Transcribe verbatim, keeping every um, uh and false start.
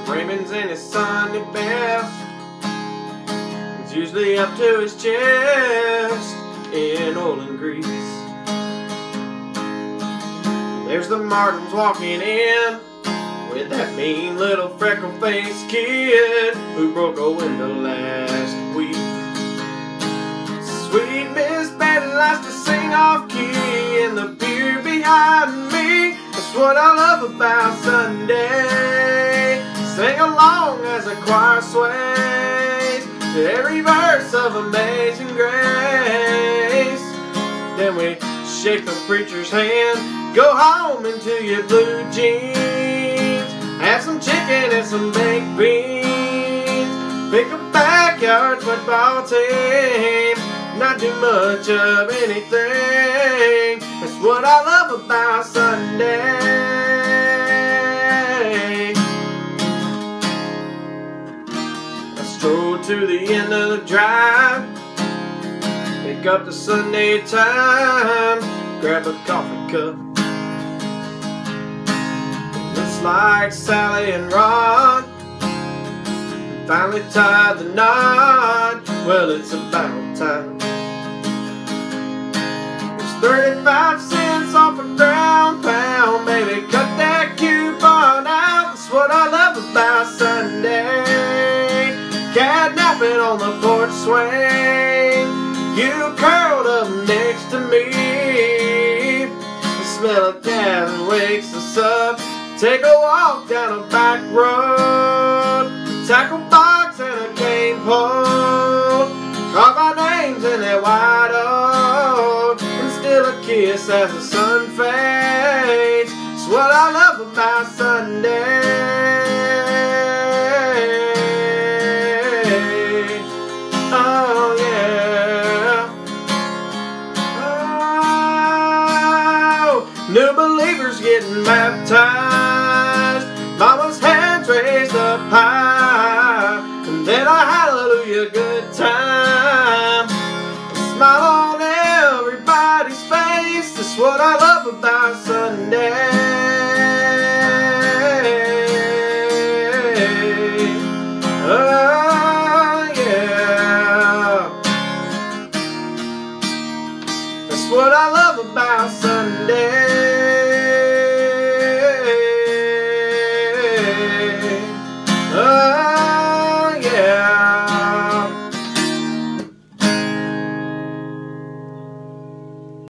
Raymond's in his Sunday best. It's usually up to his chest in oil and grease. There's the Martins walking in with that mean little freckle-faced kid who broke a window last week. Sweet Miss Betty likes to sing off-key in the pew behind me. That's what I love about Sunday. Sing along as the choir sways to every verse of Amazing Grace. Then we shake the preacher's hand, go home into your blue jeans, have some chicken and some baked beans, pick a backyard football team, not do much of anything. That's what I love about Sunday. I stroll to the end of the drive, pick up the Sunday Times, grab a coffee cup. Looks like Sally and Rod finally tied the knot. Well, it's about time. There's thirty-five cents off a ground pound, baby, cut that coupon out. That's what I love about Sunday. Catnapping on the porch swing, you curled up next to me. The smell of cabin wakes us up. Take a walk down a back road, tackle box and a cane pole, carve our names in that white oak, and still a kiss as the sun fades. It's what I love about Sunday. Oh yeah. Oh, new believers getting baptized, mama's hands raised up high, and then a hallelujah good time. A smile on everybody's face. That's what I love about Sunday.